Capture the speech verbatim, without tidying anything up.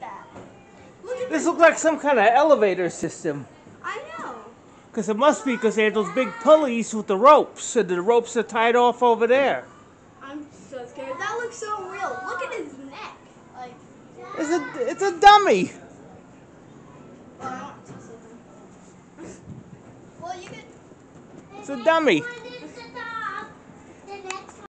that. Look at This looks like some kind of elevator system. I know. Because it must be because they have those big pulleys with the ropes. And the ropes are tied off over there. I'm so scared. That looks so real. Look at his neck. Like, It's a, it's a dummy. oh, I don't want to see him. Well, you could. It's a dummy.